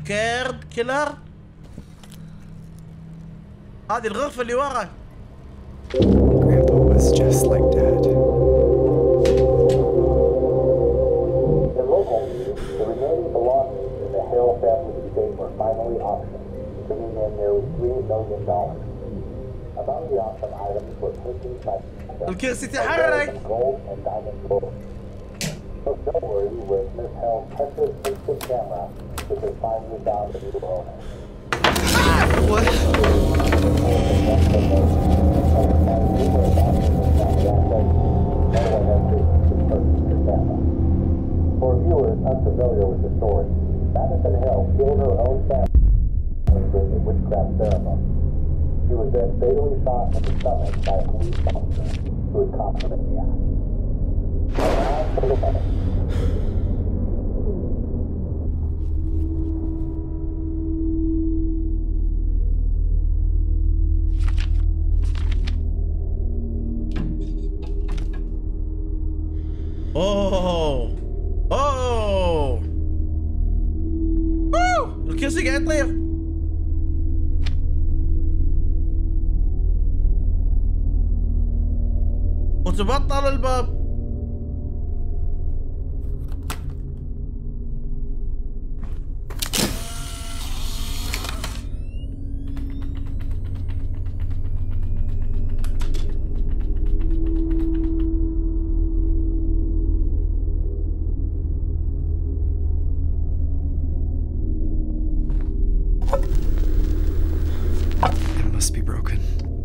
كيرد كيلر. هذه الغرفة اللي ورا. Grandpa was just like Dad. In local news, the remaining belongings in the Hill family estate were finally auctioned, bringing in nearly $3 million. Among the auction items were paintings by الكرسي تحرك. gold and diamond gold. So don't worry with Miss Hill's precious instant camera, which has finally found a new owner. What? For viewers unfamiliar with the story, MADiSON Hill killed her own family during a witchcraft ceremony. She was then fatally shot in the stomach by a police officer who had caught her in the act. And now for the finish. اوه اوه الكرسي قاعد يطير. وتبطل الباب. It must be broken.